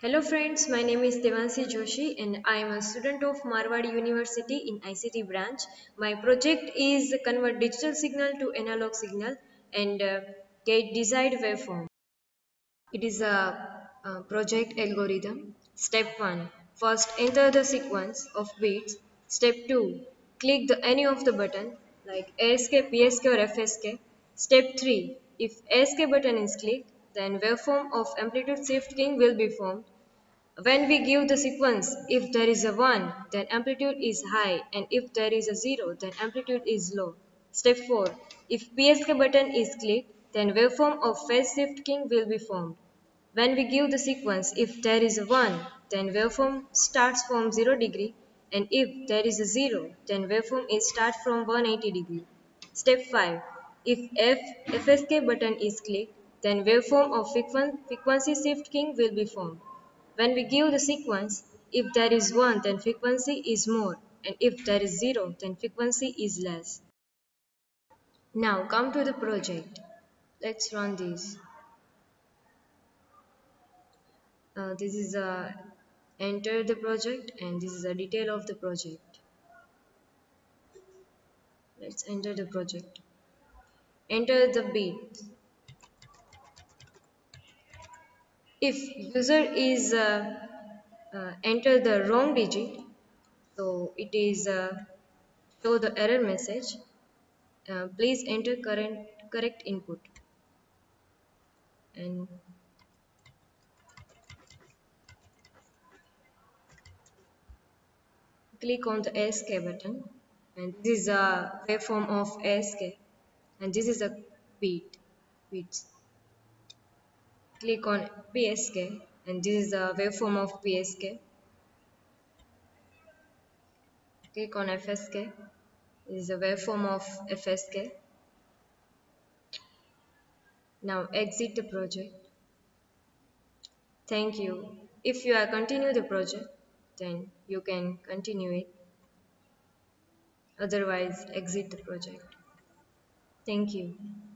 Hello friends, my name is Devanshi Joshi and I am a student of Marwadi University in ICT branch. My project is convert digital signal to analog signal and get desired waveform. It is a project algorithm. Step 1. First enter the sequence of bits. Step 2. Click any of the button like ASK, PSK or FSK. Step 3. If ASK button is clicked, then waveform of amplitude shift keying will be formed. When we give the sequence, if there is a 1, then amplitude is high, and if there is a 0, then amplitude is low. Step 4. If PSK button is clicked, then waveform of phase shift keying will be formed. When we give the sequence, if there is a 1, then waveform starts from 0 degree, and if there is a 0, then waveform is start from 180 degree. Step 5. If FSK button is clicked, then waveform of frequency shift keying will be formed. When we give the sequence, if there is 1, then frequency is more, and if there is 0, then frequency is less. Now come to the project. Let's run this. This is a enter the project and this is a detail of the project. Let's enter the project. Enter the bit. If user is enter the wrong digit, so it is show the error message. Please enter correct input and click on the ASK button, and this is a waveform of ASK, and this is a bits. Click on PSK, and this is a waveform of PSK. Click on FSK. This is a waveform of FSK. Now exit the project. Thank you. If you are continue the project, then you can continue it. Otherwise, exit the project. Thank you.